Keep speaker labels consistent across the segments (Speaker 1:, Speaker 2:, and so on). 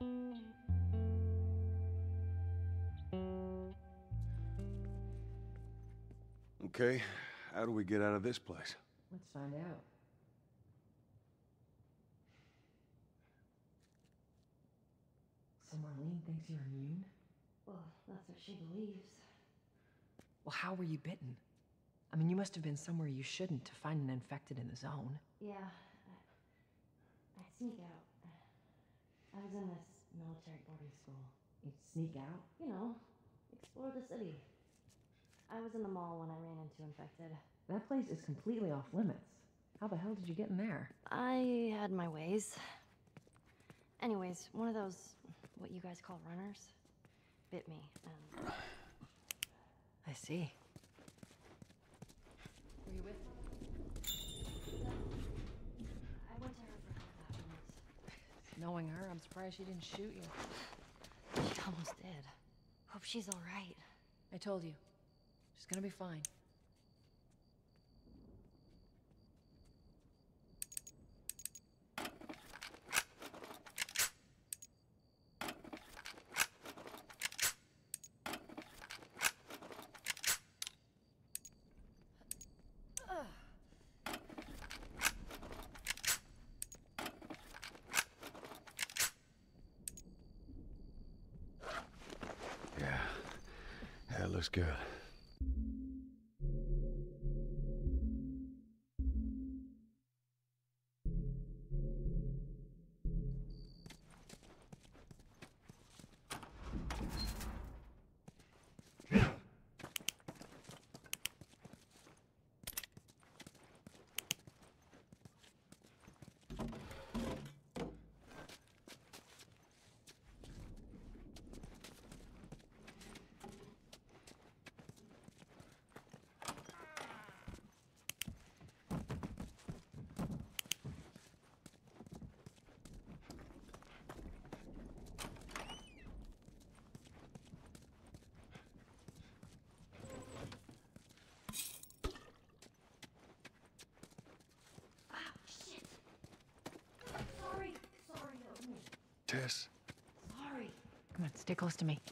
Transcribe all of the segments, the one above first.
Speaker 1: Okay, how do we get out of this place?
Speaker 2: Let's find out. So Marlene thinks you're immune?
Speaker 3: Well, that's what she believes.
Speaker 2: Well, how were you bitten? I mean, you must have been somewhere you shouldn't to find an infected in the zone.
Speaker 3: Yeah, I sneak out. I was in this military boarding school.
Speaker 2: You'd sneak out?
Speaker 3: You know, explore the city. I was in the mall when I ran into infected.
Speaker 2: That place is completely off limits. How the hell did you get in there?
Speaker 3: I had my ways. Anyways, one of those, what you guys call runners, bit me, and...
Speaker 2: I see.
Speaker 3: Were you with her? No. I went to her for help afterwards.
Speaker 2: Knowing her, I'm surprised she didn't shoot you.
Speaker 3: She almost did. Hope she's all right.
Speaker 2: I told you. She's gonna be fine.
Speaker 1: Yeah, that looks good. Tess?
Speaker 3: Sorry.
Speaker 2: Come on, stay close to me.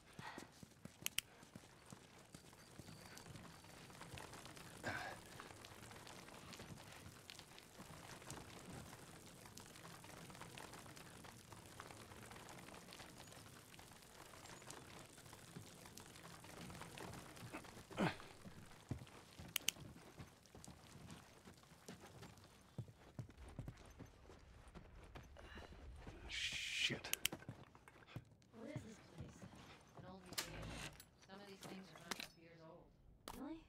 Speaker 1: Shit.
Speaker 3: What is this place?
Speaker 4: An old museum. Some of these things are hundreds of years old.
Speaker 3: Really?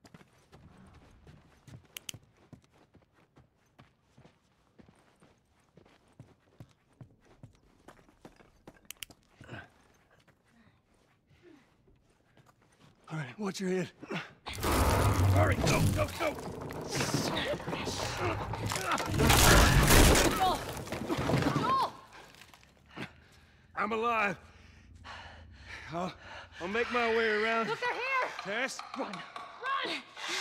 Speaker 1: All right, watch your head. Hurry, go, go, go!
Speaker 3: Joel! Joel!
Speaker 1: I'm alive. I'll make my way around.
Speaker 3: Look, they're here!
Speaker 1: Tess?
Speaker 2: Run!
Speaker 3: Run!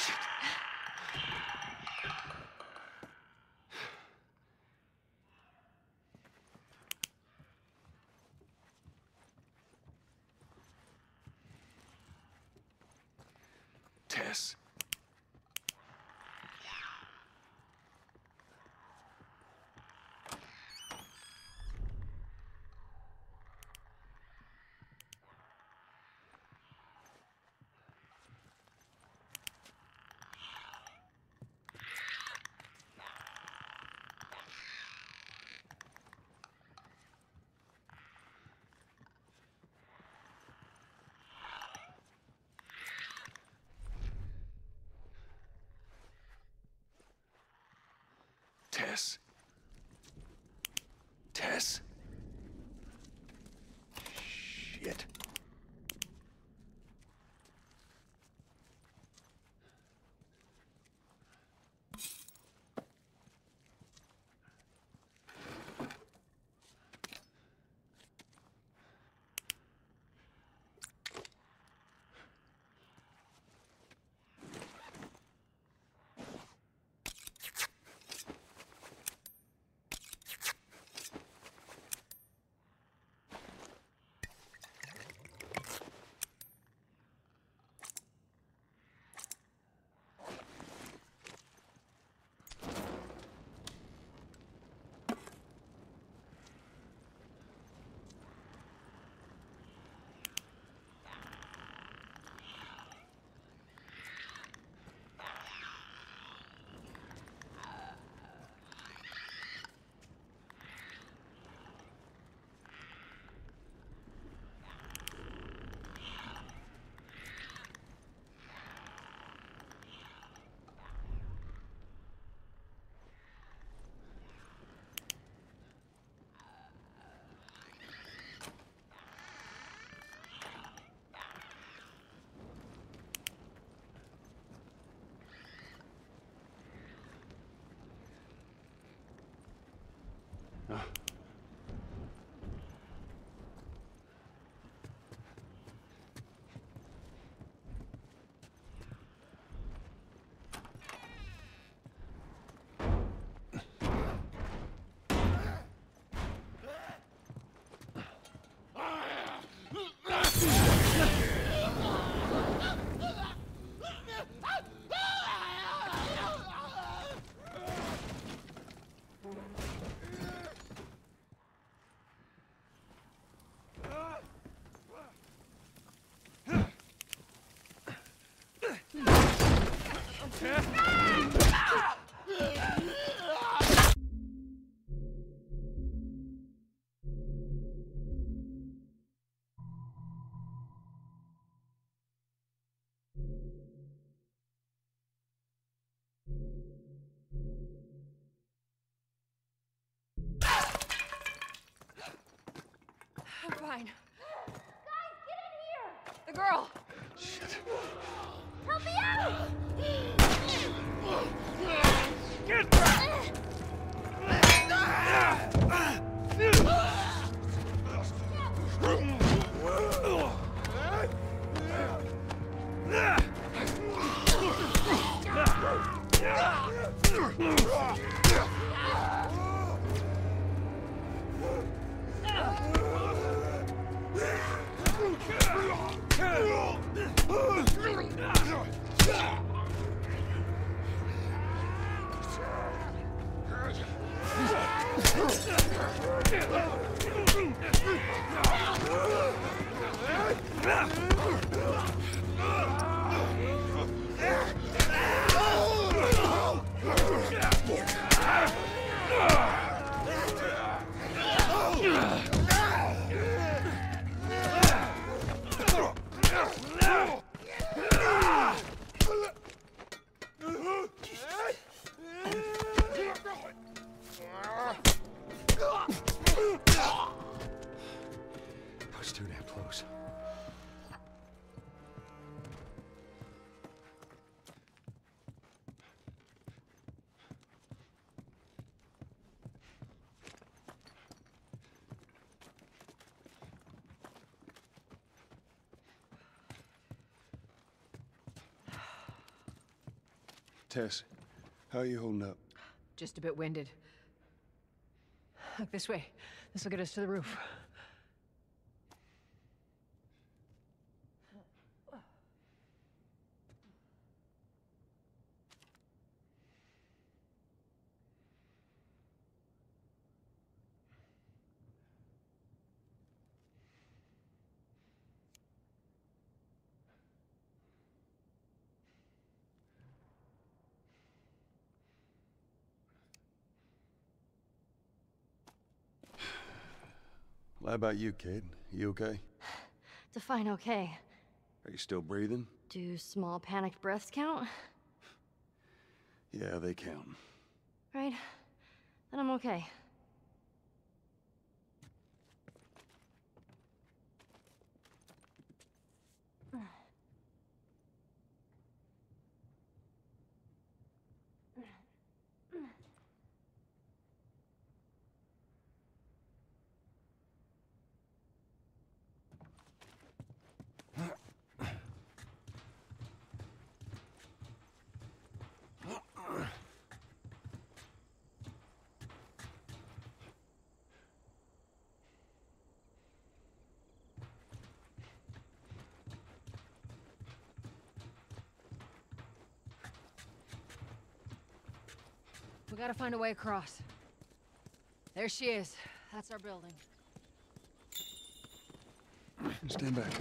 Speaker 1: Tess? Tess? Tess? Shit.
Speaker 2: I'm fine. Guys, get in here! The girl!
Speaker 1: Shit.
Speaker 3: Help me out!
Speaker 1: Get back! I was too damn close. Tess, how are you holding up?
Speaker 2: Just a bit winded. Look this way. This will get us to the roof.
Speaker 1: Well, how about you, kid? You okay?
Speaker 3: Define okay.
Speaker 1: Are you still breathing?
Speaker 3: Do small panicked breaths count?
Speaker 1: Yeah, they count.
Speaker 3: Right. Then I'm okay.
Speaker 2: We gotta find a way across. There she is. That's our building.
Speaker 1: Stand back.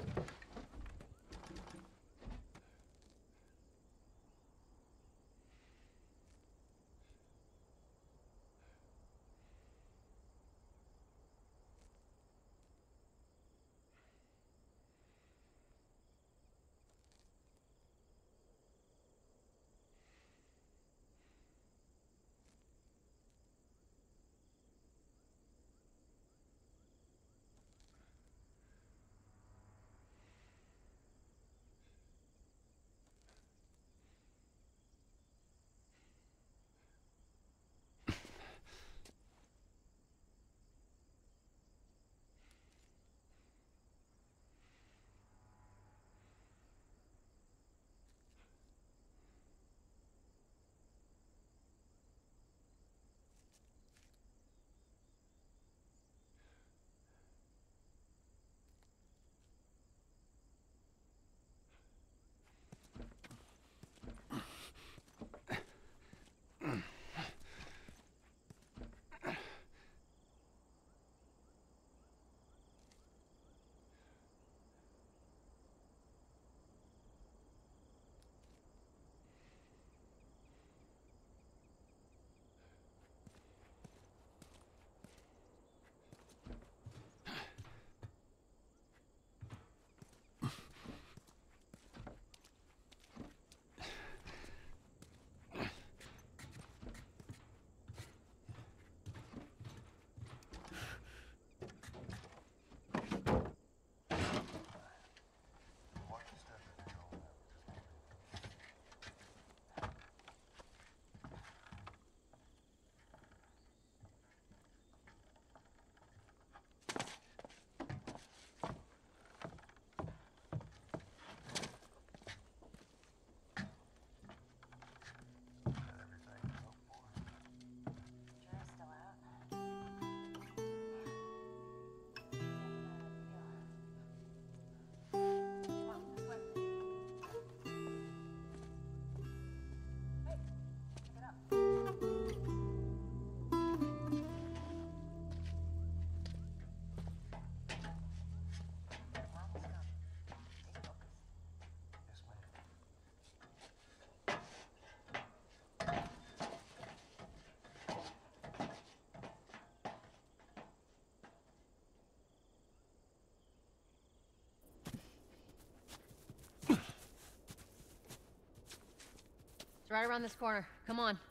Speaker 4: It's right around this corner. Come on.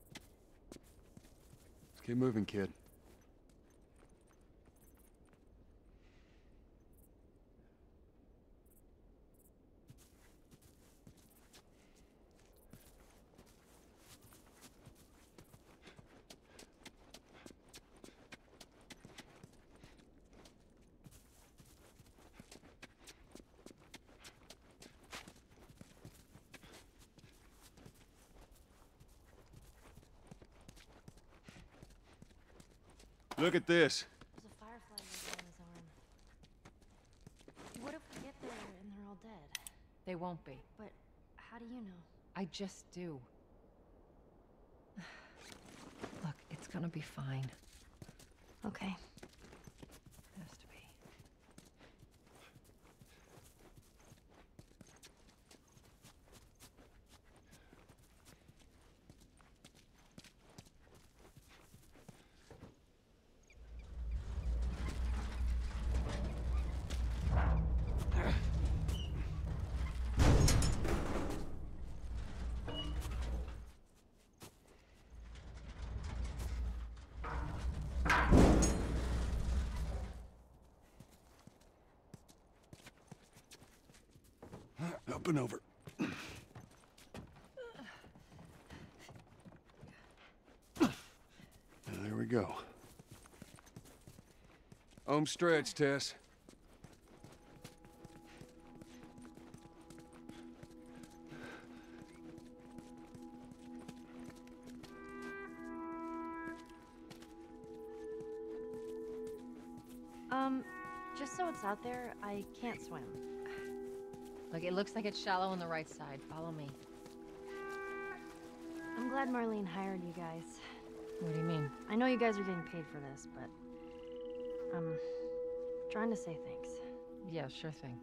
Speaker 1: Let's keep moving, kid. Look at this.
Speaker 3: There's a firefly logo on his arm. What if we get there and they're all dead?
Speaker 2: They won't be.
Speaker 3: But how do you know?
Speaker 2: I just do. Look, it's gonna be fine.
Speaker 3: Okay.
Speaker 2: Has to be.
Speaker 1: Up and over. There we go. Home stretch, Tess.
Speaker 3: Just so it's out there, I can't swim.
Speaker 4: Look, it looks like it's shallow on the right side. Follow me.
Speaker 3: I'm glad Marlene hired you guys.
Speaker 2: What do you mean?
Speaker 3: I know you guys are getting paid for this, but I'm trying to say thanks.
Speaker 2: Yeah, sure thing.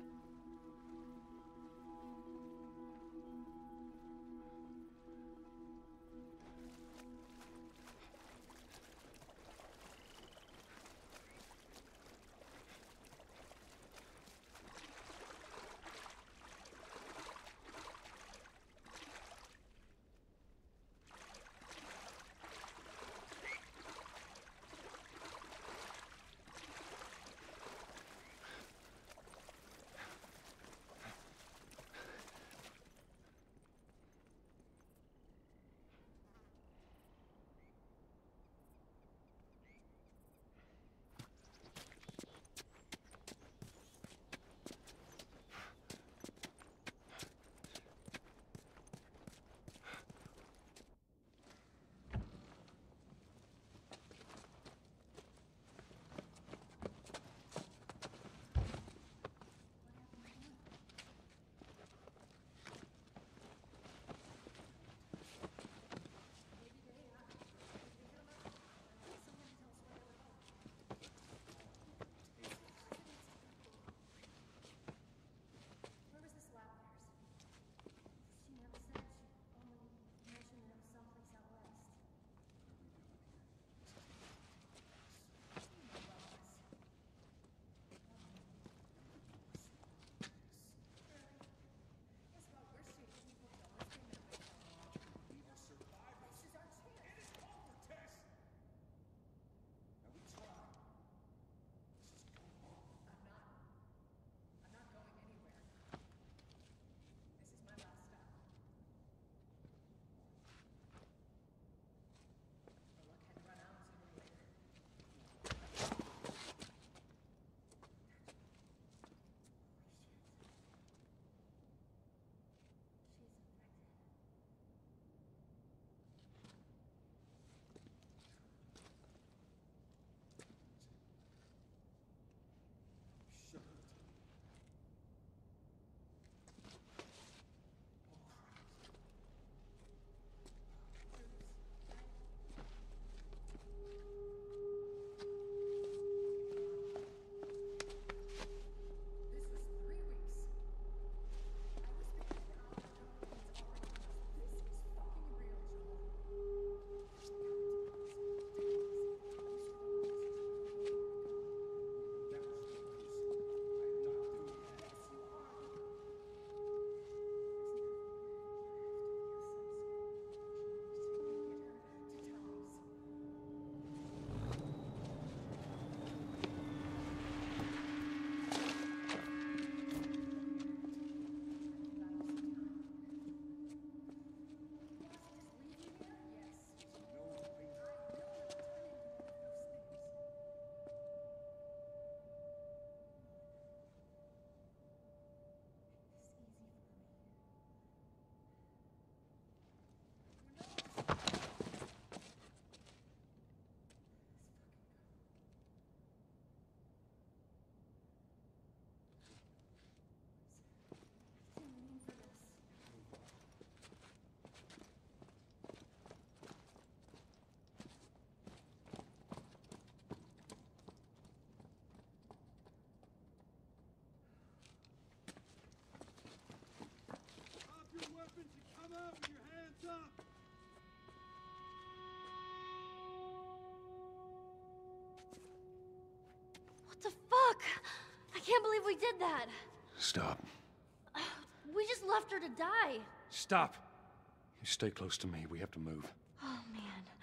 Speaker 3: can't believe we did that.
Speaker 1: Stop.
Speaker 3: We just left her to die.
Speaker 1: Stop. You stay close to me. We have to move.
Speaker 3: Oh, man.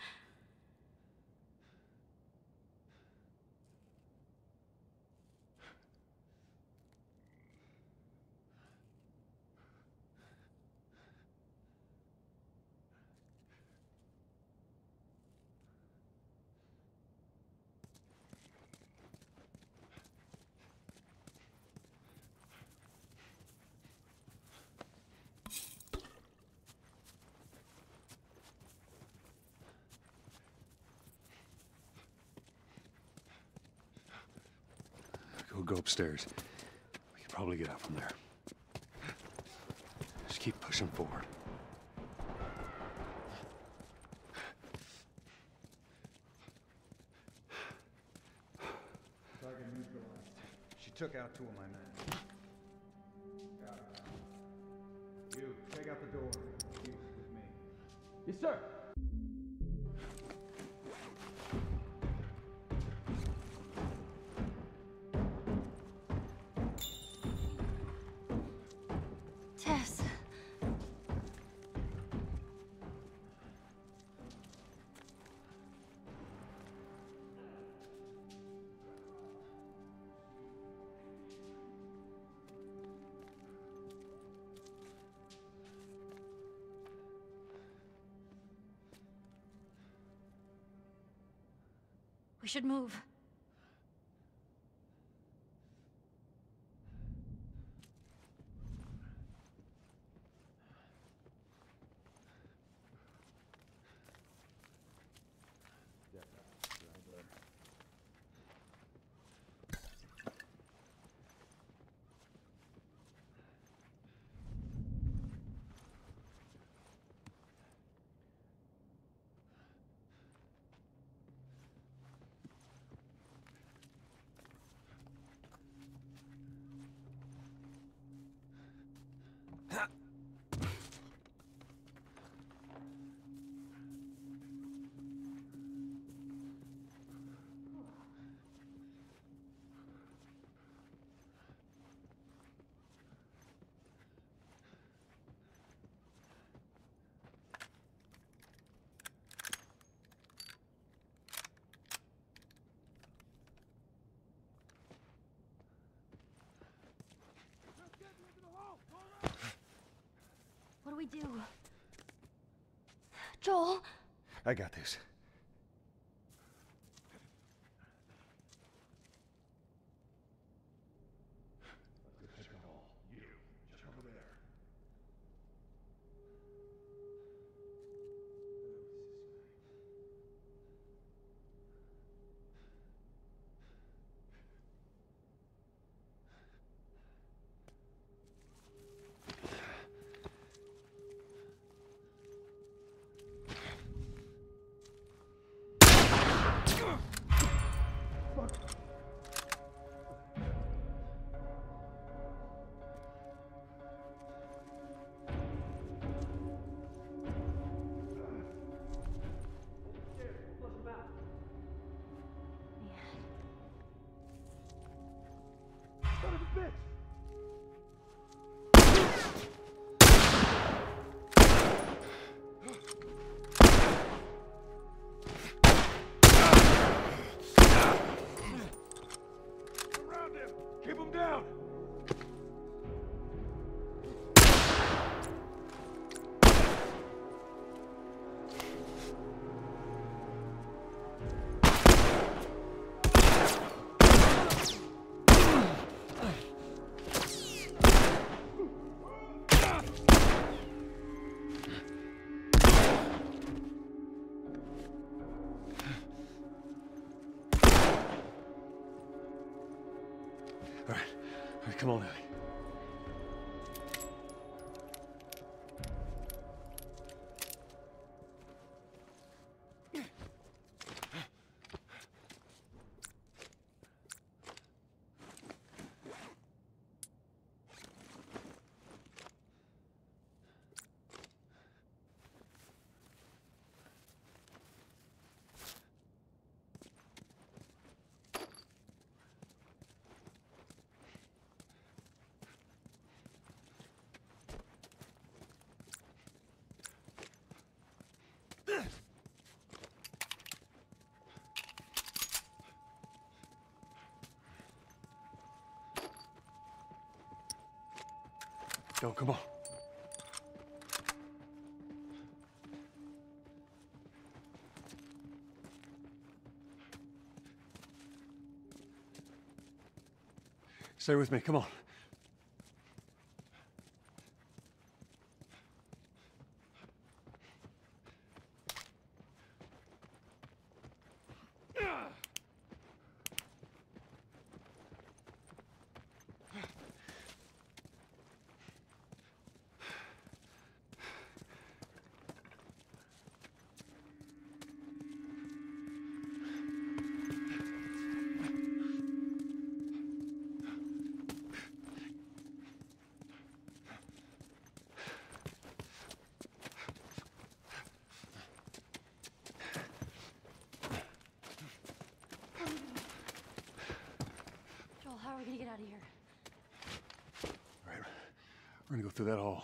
Speaker 1: We'll go upstairs. We can probably get out from there. Just keep pushing forward.
Speaker 5: Target neutralized. She took out 2 of my men. Got her. You, take out the door. You, with me.
Speaker 6: Yes, sir.
Speaker 3: Tess. We should move. What do we do? Joel?
Speaker 1: I got this. Keep him down! All right, come on, Ellie. Go, come on. Stay with me, come on.
Speaker 3: Joel, how are we gonna get out of here?
Speaker 1: All right, we're gonna go through that hall.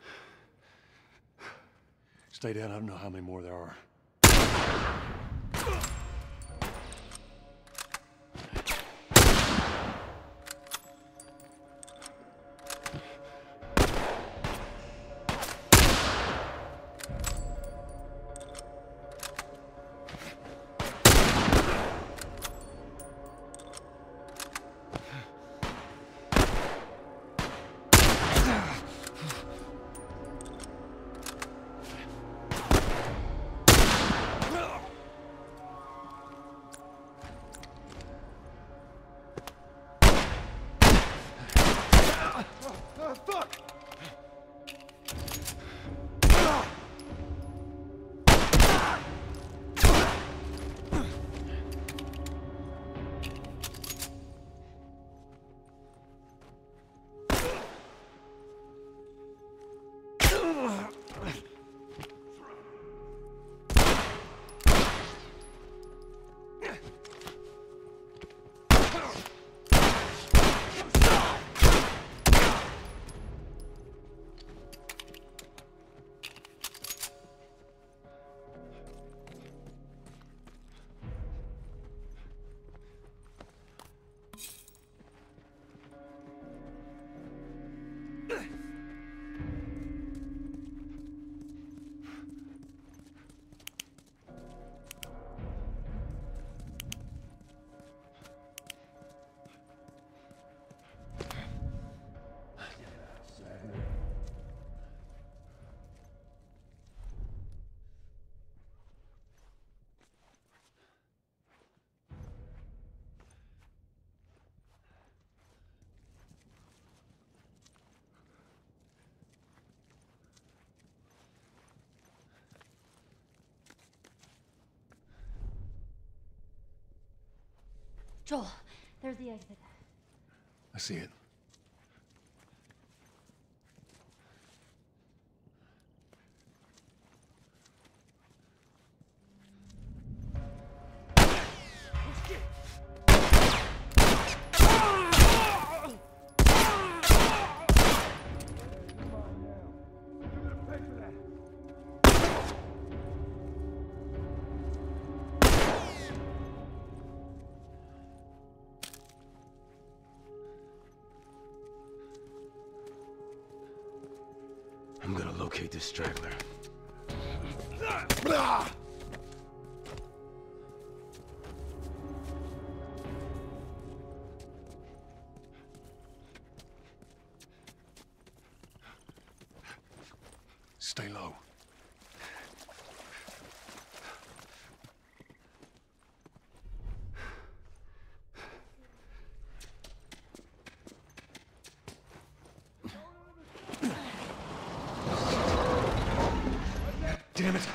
Speaker 1: Stay down, I don't know how many more there are.
Speaker 3: Joel, there's the exit.
Speaker 1: I see it.
Speaker 6: I'm gonna locate this straggler.
Speaker 1: Stay low. Damn it!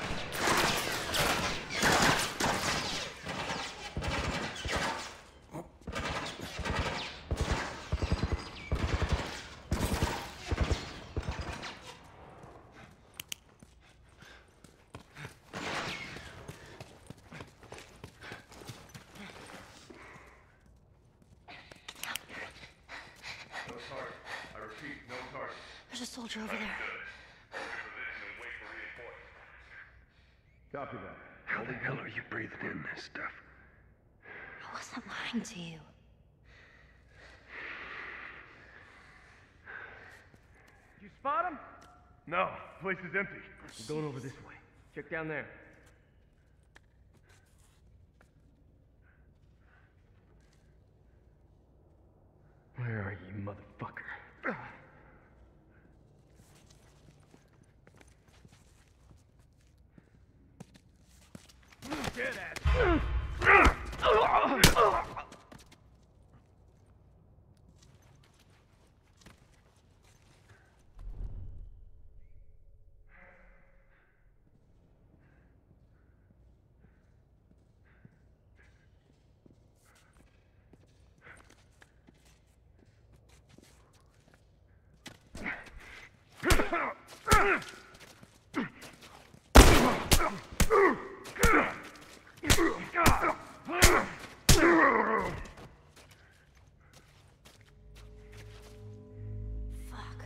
Speaker 7: No target. I repeat, no target.
Speaker 3: There's a soldier over there.
Speaker 5: Copy that.
Speaker 6: How the hell are you breathing in this stuff?
Speaker 3: I wasn't lying to you.
Speaker 7: You spot him? No, place is empty. We're going over this way. Check down there. Where are you, motherfucker? Get at
Speaker 3: Fuck.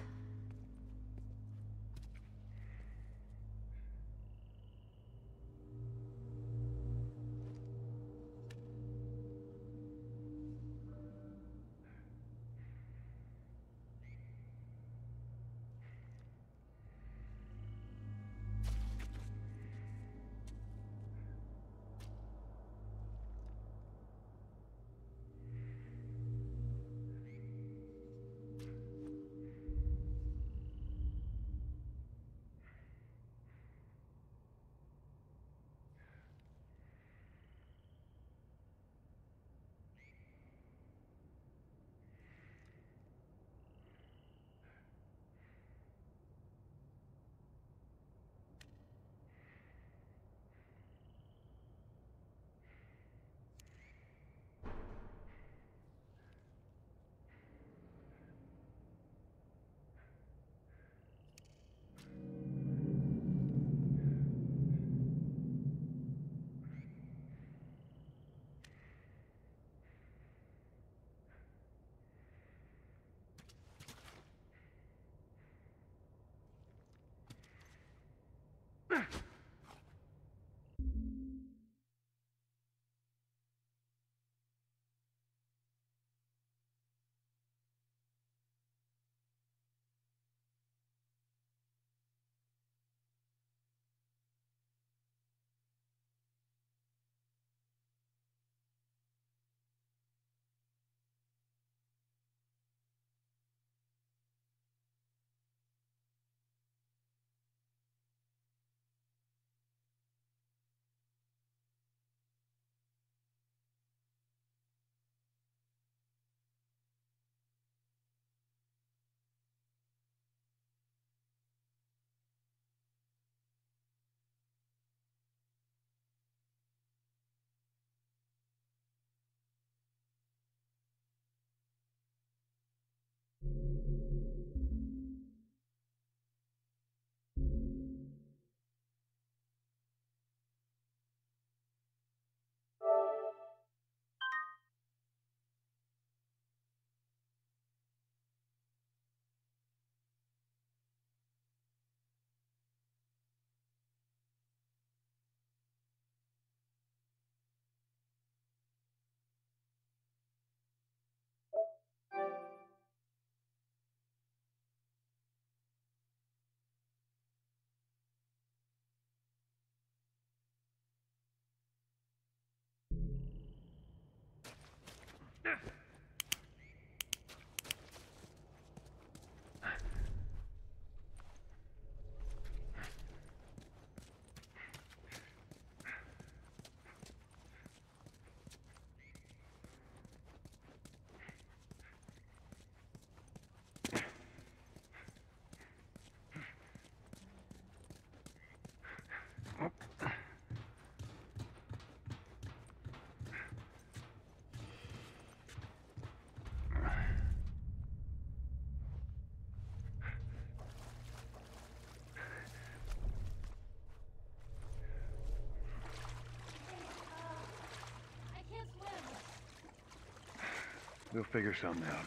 Speaker 5: We'll figure something out.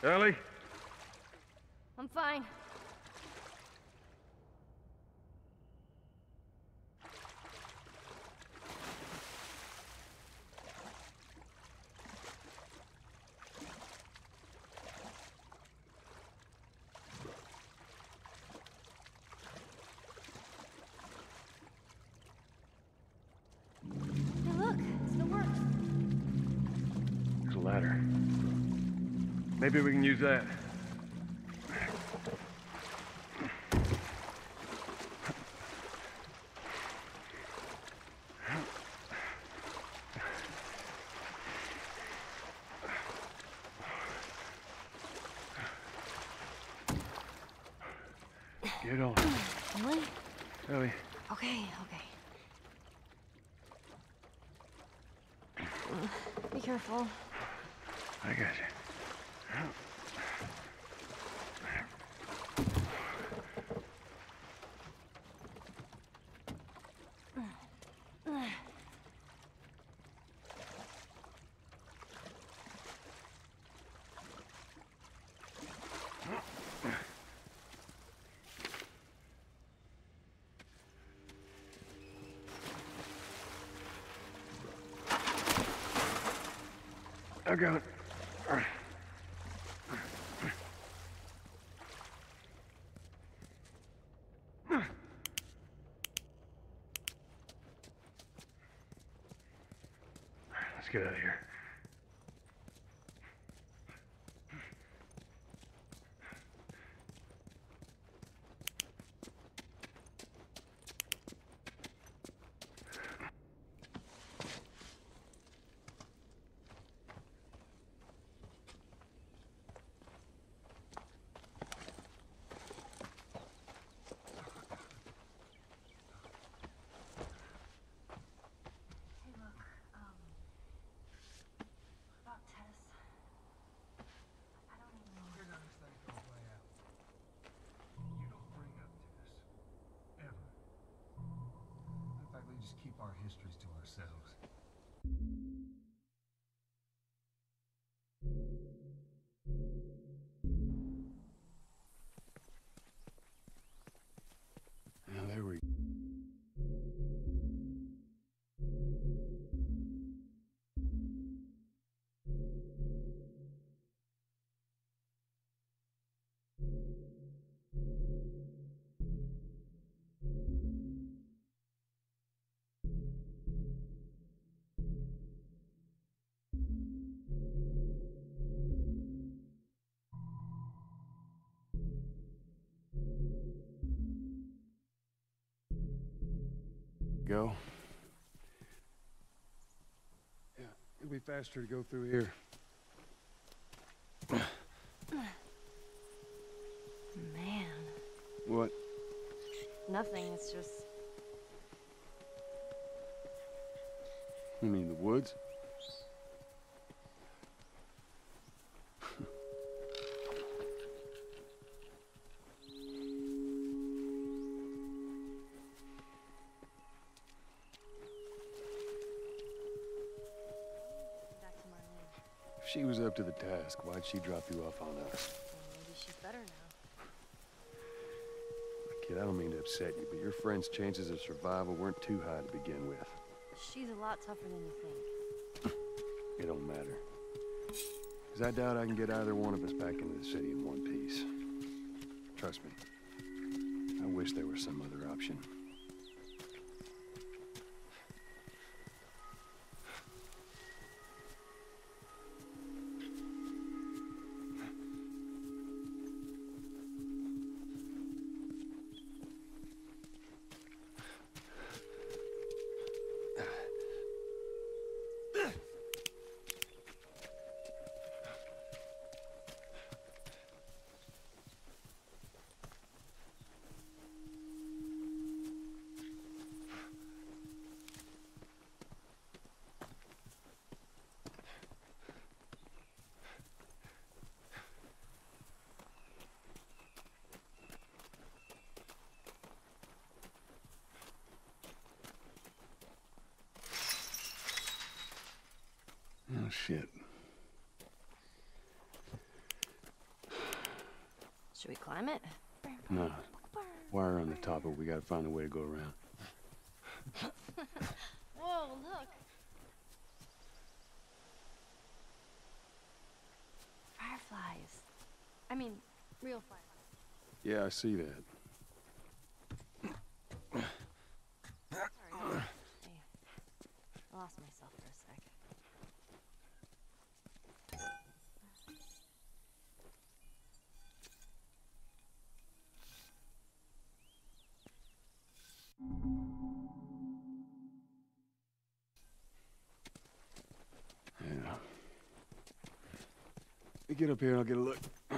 Speaker 7: Ellie?
Speaker 3: I'm fine. Hey, look, it still works.
Speaker 7: There's a ladder. Maybe we can use that. Get on.
Speaker 3: Really?
Speaker 7: Ellie.
Speaker 3: Okay, okay. Be careful.
Speaker 7: I got you. I got it. Let's get out of here.
Speaker 3: About Tess. I don't even know.
Speaker 1: Here's how this thing's gonna play out. You don't bring up Tess. Ever. In fact, we just keep our histories to ourselves.
Speaker 6: Now, there we go. Go. Yeah, it'll be faster to go through here.
Speaker 3: Man.
Speaker 6: What?
Speaker 3: Nothing, it's just...
Speaker 6: You mean the woods?
Speaker 3: Back to Marlene.
Speaker 6: If she was up to the task, why'd she drop you off on us?
Speaker 3: Well, maybe she's better now.
Speaker 6: Kid, I don't mean to upset you, but your friend's chances of survival weren't too high to begin with.
Speaker 3: She's a lot tougher than you think.
Speaker 6: It don't matter. Because I doubt I can get either one of us back into the city in one piece. Trust me. I wish there was some other option. Oh, shit.
Speaker 3: Should we climb it?
Speaker 6: No. Wire on the top, but we gotta find a way to go around.
Speaker 3: Whoa, look! Fireflies. I mean, real fireflies.
Speaker 6: Yeah, I see that.
Speaker 3: Sorry. Hey, I lost myself for a sec.
Speaker 6: Yeah. You get up here and I'll get a look.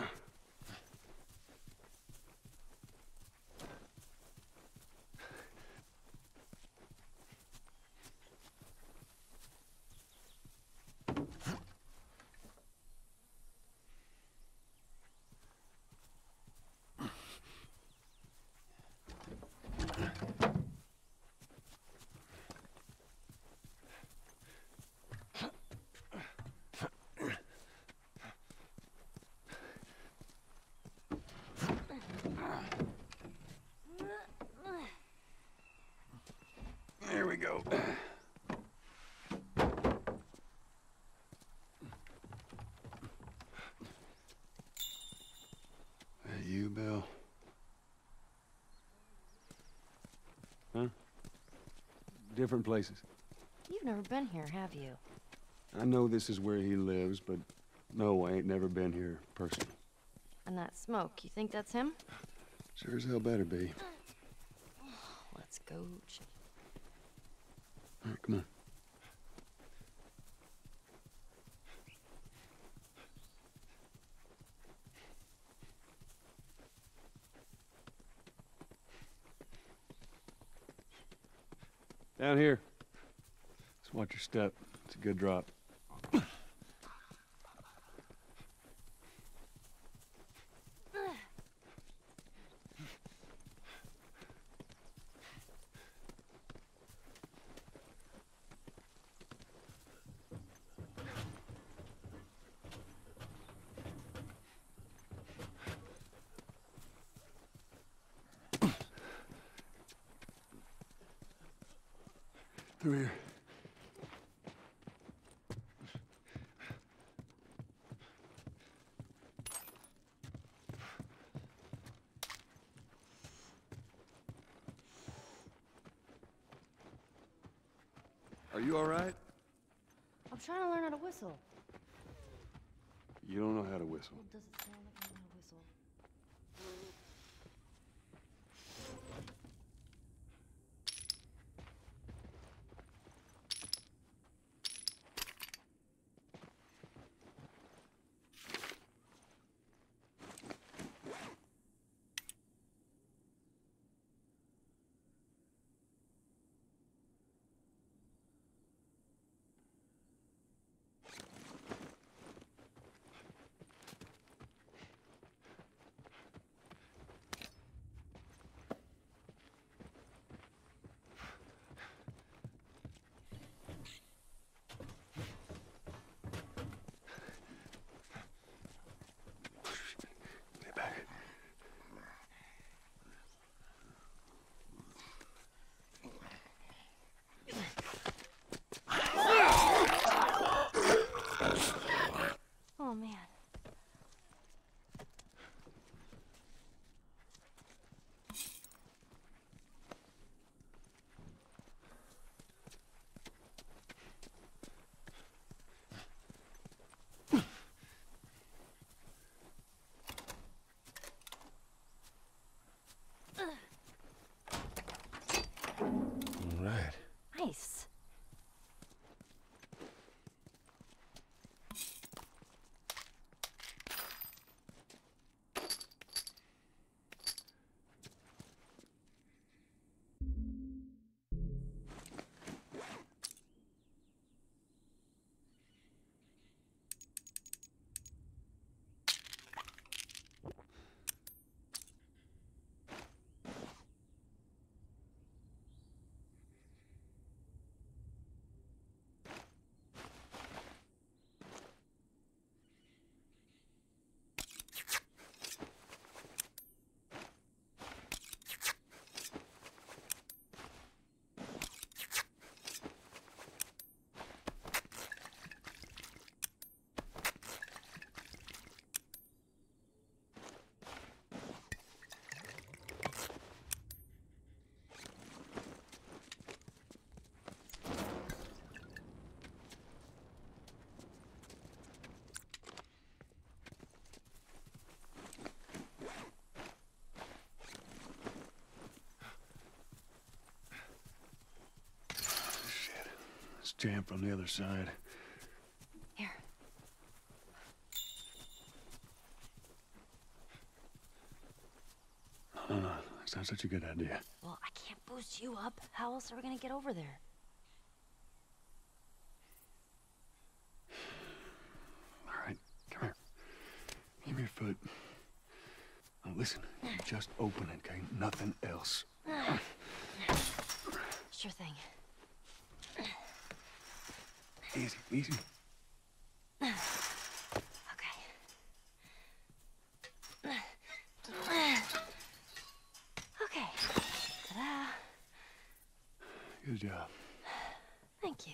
Speaker 6: There we go. That you, Bill? Huh? Different places.
Speaker 3: You've never been here, have you?
Speaker 6: I know this is where he lives, but no, I ain't never been here personally.
Speaker 3: And that smoke, you think that's him?
Speaker 6: Sure as hell better be.
Speaker 3: Let's go.
Speaker 6: All right, come on. Down here. Just watch your step. It's a good drop. Through here. Are you all right?
Speaker 3: I'm trying to learn how to whistle.
Speaker 6: You don't know how to whistle.
Speaker 3: Well, does it sound like I know how to whistle?
Speaker 6: jammed from the other side.
Speaker 3: Here.
Speaker 6: No, that's not such a good idea.
Speaker 3: Well, I can't boost you up. How else are we gonna get over there?
Speaker 6: All right, come here. Give me your foot. Now listen, you just open it, okay? Nothing else.
Speaker 3: Sure thing.
Speaker 6: Easy, easy.
Speaker 3: Okay. Okay. Ta-da.
Speaker 6: Good job.
Speaker 3: Thank you.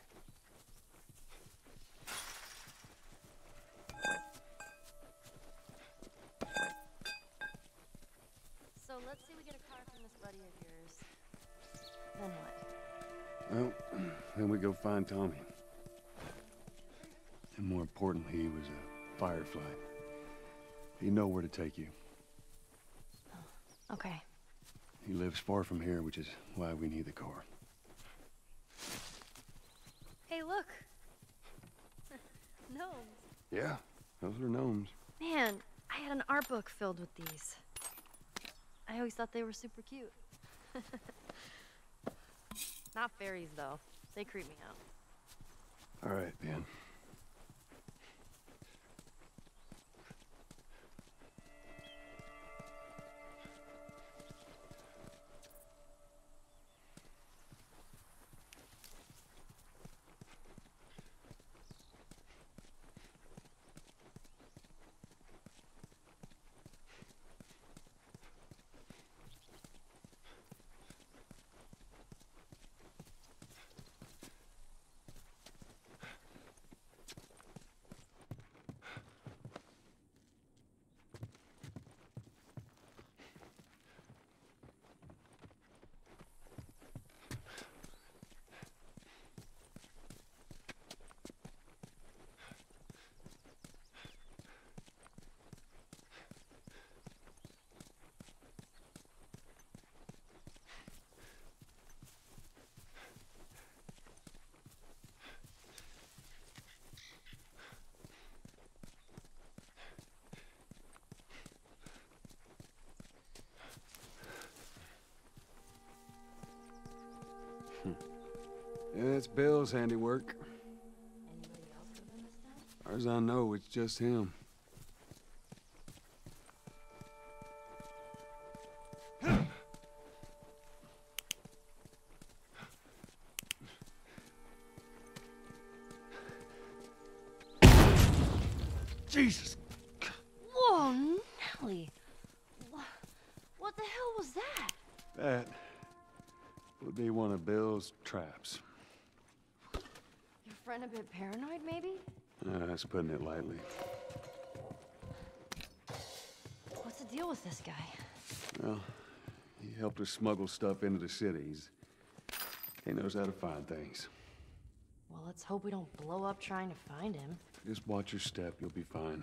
Speaker 3: So let's say we get a car from this buddy of yours. Then what?
Speaker 6: Well, then we go find Tommy. And more importantly, he was a Firefly. He'd know where to take you.
Speaker 3: Okay.
Speaker 6: He lives far from here, which is why we need the car.
Speaker 3: Hey, look. Gnomes.
Speaker 6: Yeah, those are gnomes.
Speaker 3: Man, I had an art book filled with these. I always thought they were super cute. Not fairies, though. They creep me out.
Speaker 6: All right, Ben. Yeah, it's Bill's handiwork.
Speaker 3: Anybody else live in this town?
Speaker 6: As far as I know, it's just him. Jesus!
Speaker 3: Whoa, Nelly! What the hell was that?
Speaker 6: That would be one of Bill's traps.
Speaker 3: Your friend a bit paranoid, maybe?
Speaker 6: That's putting it lightly.
Speaker 3: What's the deal with this guy?
Speaker 6: Well, he helped us smuggle stuff into the cities. He knows how to find things.
Speaker 3: Well, let's hope we don't blow up trying to find him.
Speaker 6: Just watch your step, you'll be fine.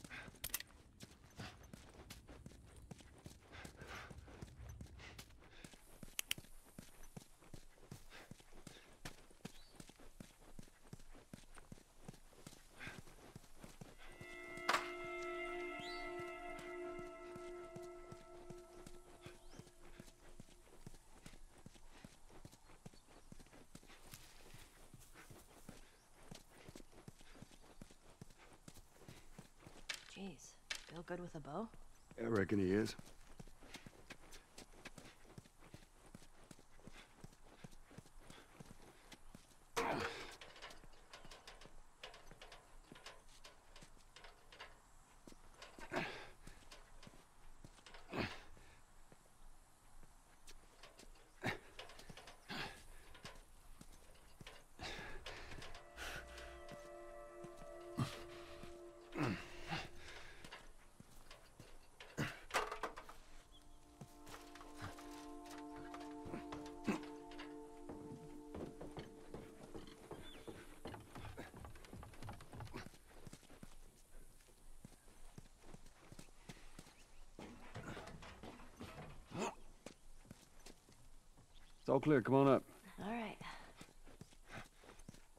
Speaker 3: Jeez, Bill good with a bow?
Speaker 6: I reckon he is. It's all clear, come on up.
Speaker 3: All right.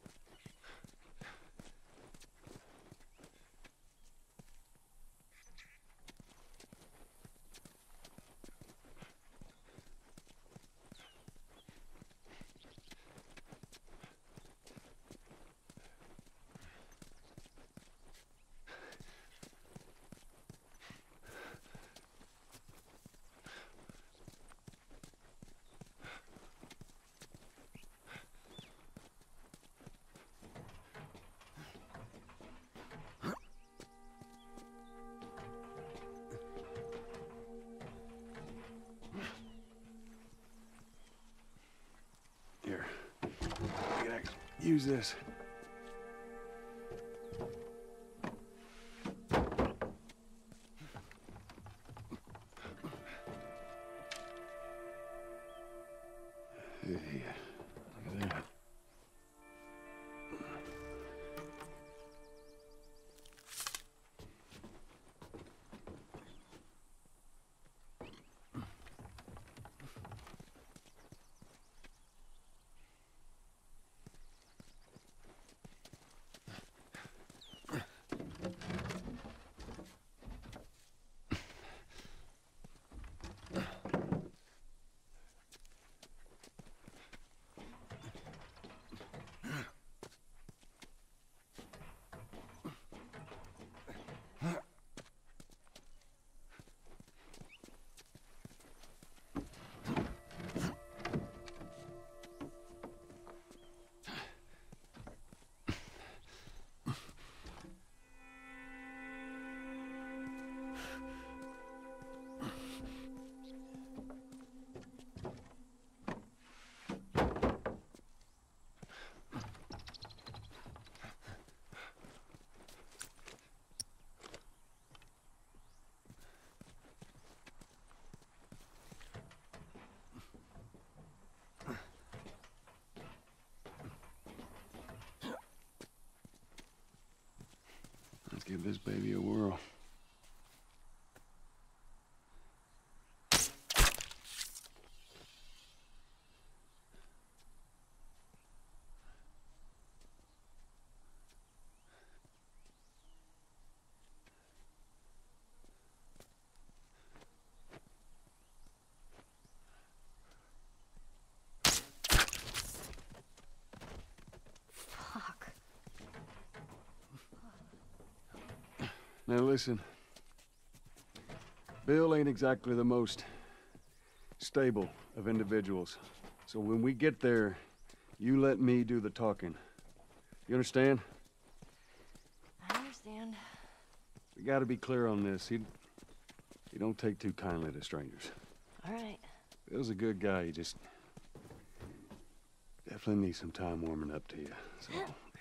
Speaker 6: Use this. Hey, look at that. Let's give this baby a whirl.
Speaker 3: Fuck.
Speaker 6: Now listen. Bill ain't exactly the most stable of individuals. So when we get there, you let me do the talking. You understand?
Speaker 3: I understand.
Speaker 6: We gotta be clear on this. He don't take too kindly to strangers.
Speaker 3: All right.
Speaker 6: Bill's a good guy. He just definitely needs some time warming up to you. So.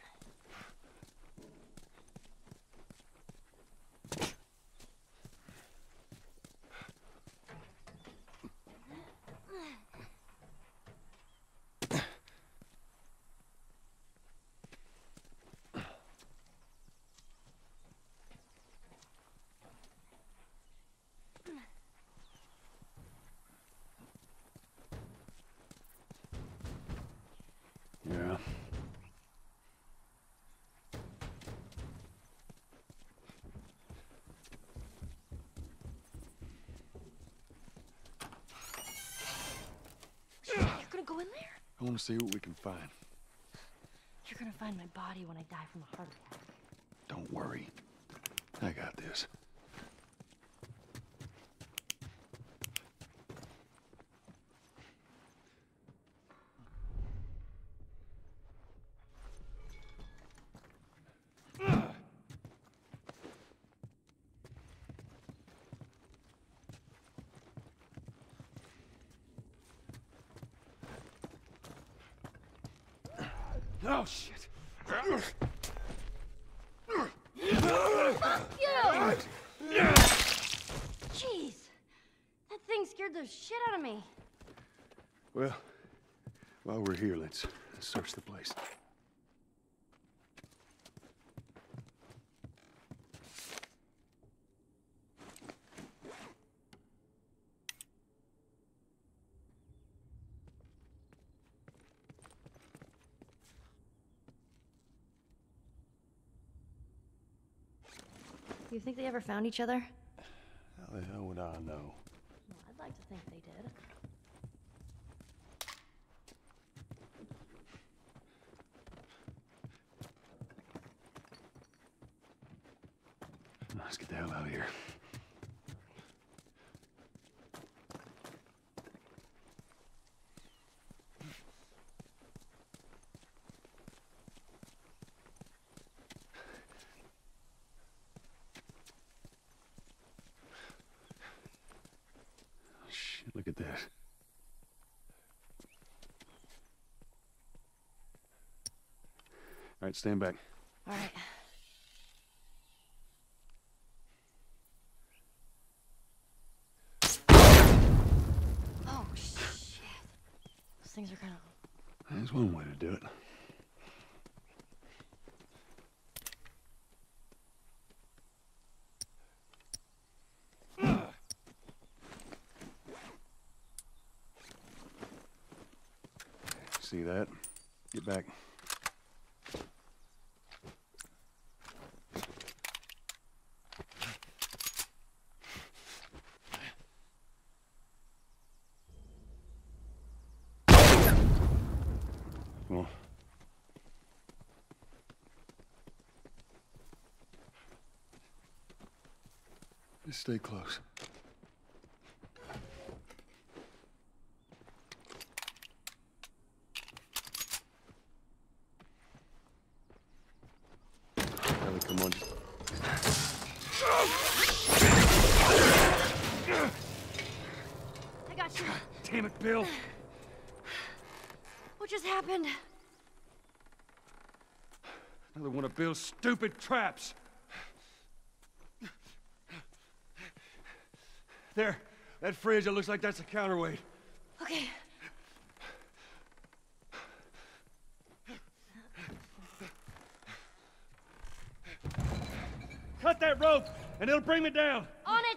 Speaker 6: Yeah.
Speaker 3: You're gonna go in there?
Speaker 6: I want to see what we can find.
Speaker 3: You're gonna find my body when I die from a heart attack.
Speaker 6: Don't worry. I got this. Oh, shit.
Speaker 3: Fuck you! Jeez. That thing scared the shit out of me.
Speaker 6: Well, while we're here, let's search the place.
Speaker 3: You think they ever found each other?
Speaker 6: How the hell would I know?
Speaker 3: Well, I'd like to think they did.
Speaker 6: Let's get the hell out of here. Shit, look at that. All right, stand back.
Speaker 3: All right. Oh, shit. Those things are kind of...
Speaker 6: There's one way to do it. See that? Get back. Come on. Just stay close. Ellie, come on.
Speaker 3: I got you.
Speaker 6: Damn it, Bill!
Speaker 3: What just happened?
Speaker 6: Another one of Bill's stupid traps. There, that fridge, it looks like that's a counterweight.
Speaker 3: Okay.
Speaker 7: Cut that rope, and it'll bring me down.
Speaker 3: On it!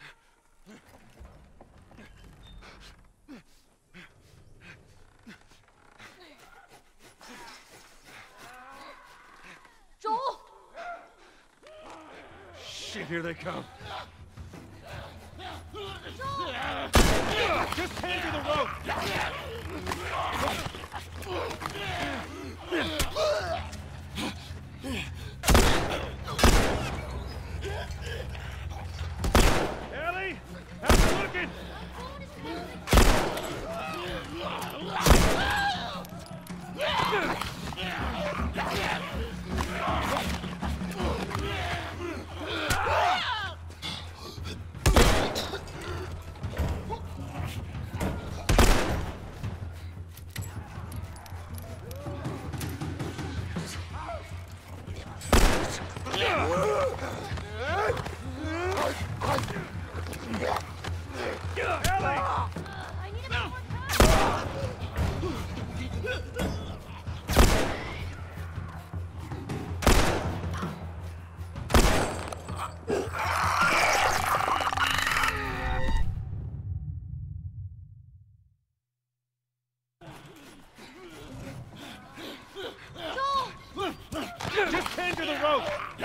Speaker 3: Joel!
Speaker 6: Shit, here they come.
Speaker 7: Just hand me the rope. Ellie, how's it looking?
Speaker 3: I need a bit more time!
Speaker 7: Just hand me the rope.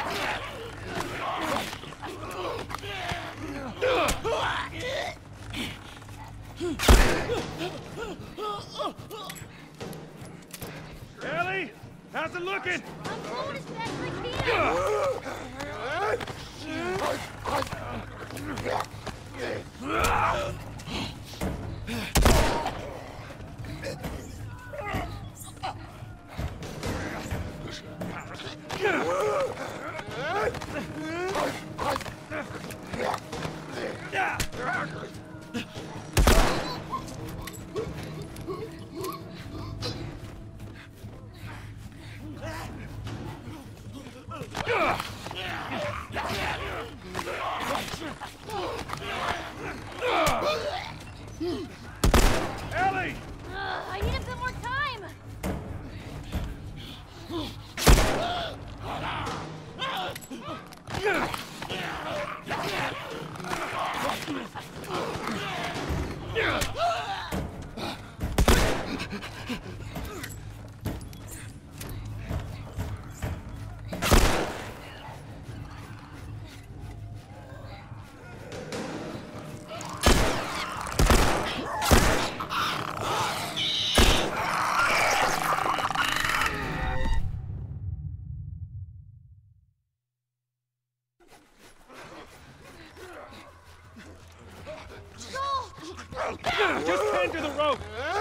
Speaker 7: Ellie, how's it looking?
Speaker 3: I'm going as fast as I can!
Speaker 7: Ellie!
Speaker 3: I need a bit more time!
Speaker 7: Just hand me the rope.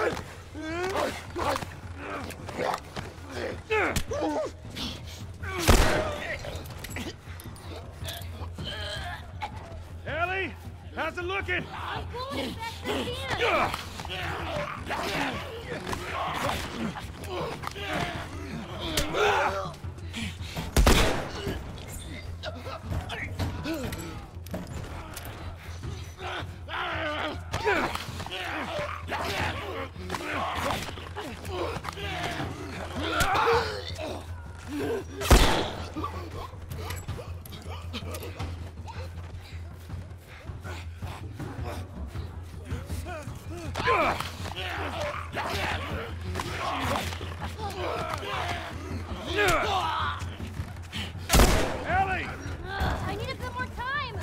Speaker 7: Ellie, how's it looking?
Speaker 3: I'm going as fast as I can!
Speaker 7: Ellie!
Speaker 3: I need a bit more time!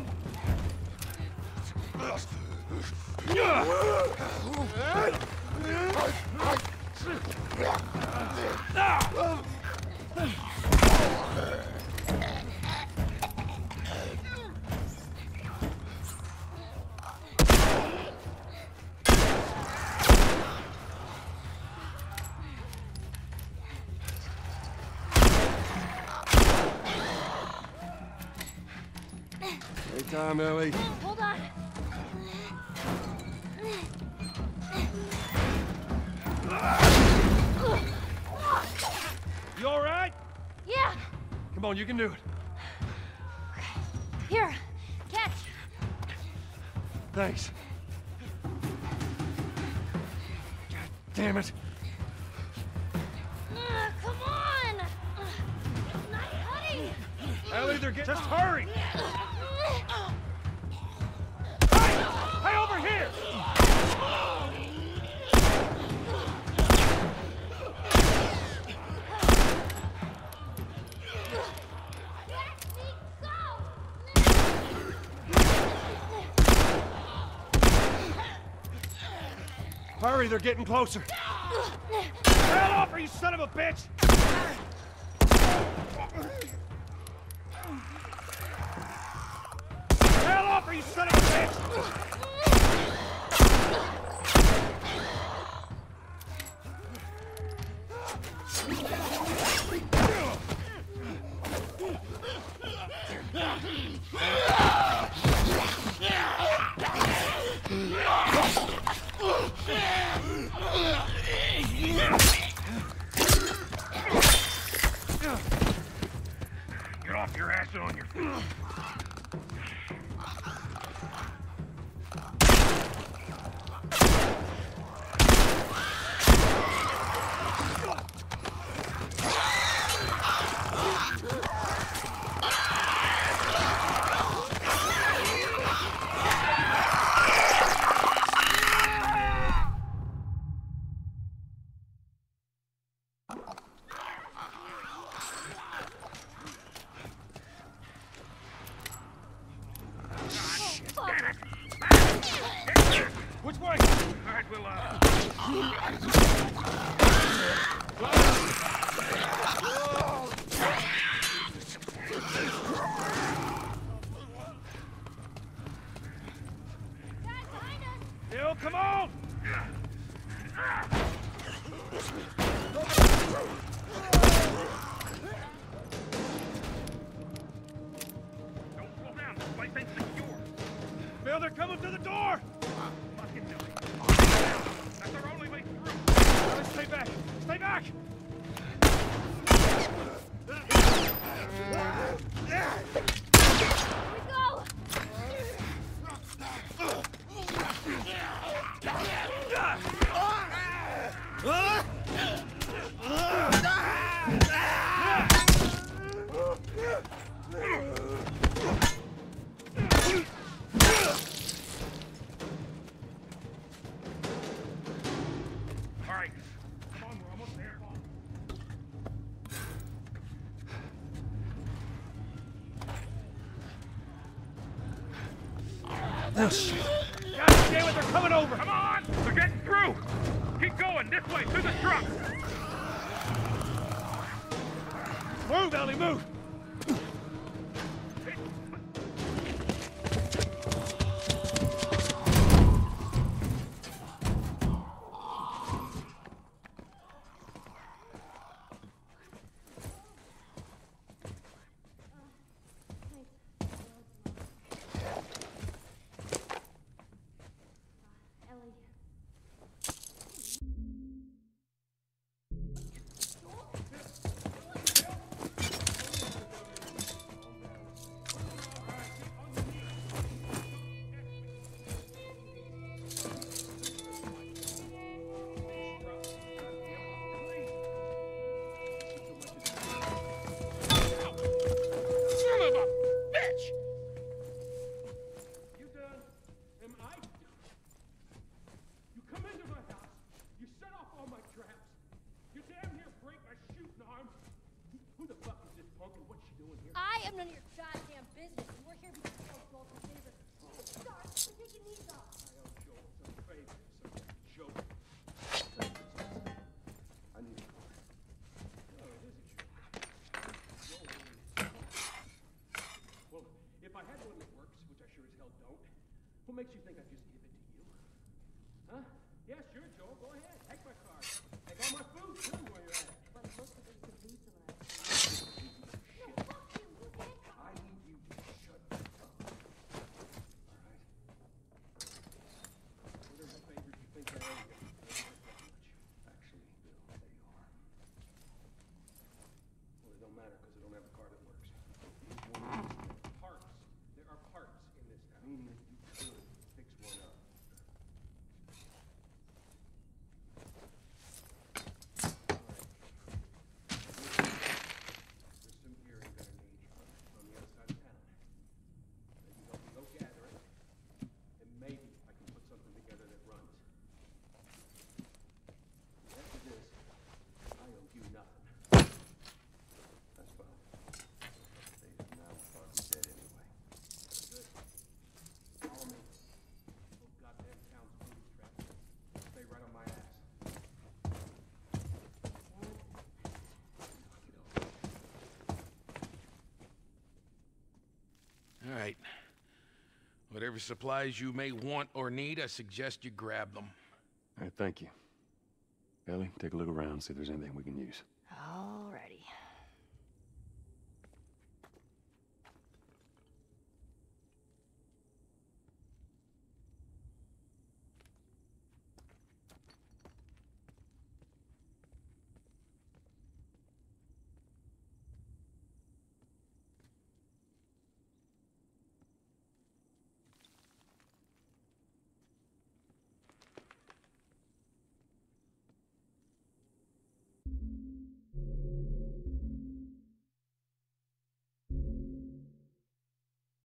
Speaker 6: Hey, Tom, Ellie.
Speaker 3: Hold on.
Speaker 7: You all right?
Speaker 3: Yeah!
Speaker 7: Come on, you can do it.
Speaker 3: Here, catch!
Speaker 7: Thanks. God damn it.
Speaker 3: Come on! Not cutting!
Speaker 7: Ellie, they're getting... Just hurry! Hey, over here! Hurry, they're getting closer. Hell off, you son of a bitch! Hell off, you son of a bitch! Get off your ass and on your feet. Which way? All right, Bill, come on! Don't slow down. This place ain't secure. Bill, they're coming to the door! Fucking do it. That's our only way through. Let's stay back. Stay back!
Speaker 3: Here we go!
Speaker 7: All right. Come on, we're almost there. Oh, shit. God damn it, they're coming over! Come on! They're getting through! Keep going, this way, through the truck! Move, Ellie, move!
Speaker 3: Ellie.
Speaker 6: I need a car.
Speaker 7: Well, if I had one that works, which I sure as hell don't, what makes you think I'd just give it to you? Huh? Yeah, sure, Joel, go ahead. Take my car. Take all my food, too, where you're at.
Speaker 3: But most of it could be some of that.
Speaker 6: I need you to shut up. All right?
Speaker 7: Whatever favors you think I owe you.
Speaker 6: Actually, Bill, they are.
Speaker 7: Well, it don't matter, because I don't have a car that works. Parts. There are parts in this town.
Speaker 6: Meaning you could fix one up.
Speaker 7: There's some gear I'm gonna need on the other side of town. Maybe help me go gather it, and maybe I can put something together that runs. After this, I owe you nothing.
Speaker 6: That's fine. They are now fucking dead anyway.
Speaker 7: Good. Follow me. Whole goddamn town's booby trapped. Stay right on my ass.
Speaker 8: All right. Whatever supplies you may want or need, I suggest you grab them.
Speaker 6: All right, thank you. Ellie, take a look around, see if there's anything we can use.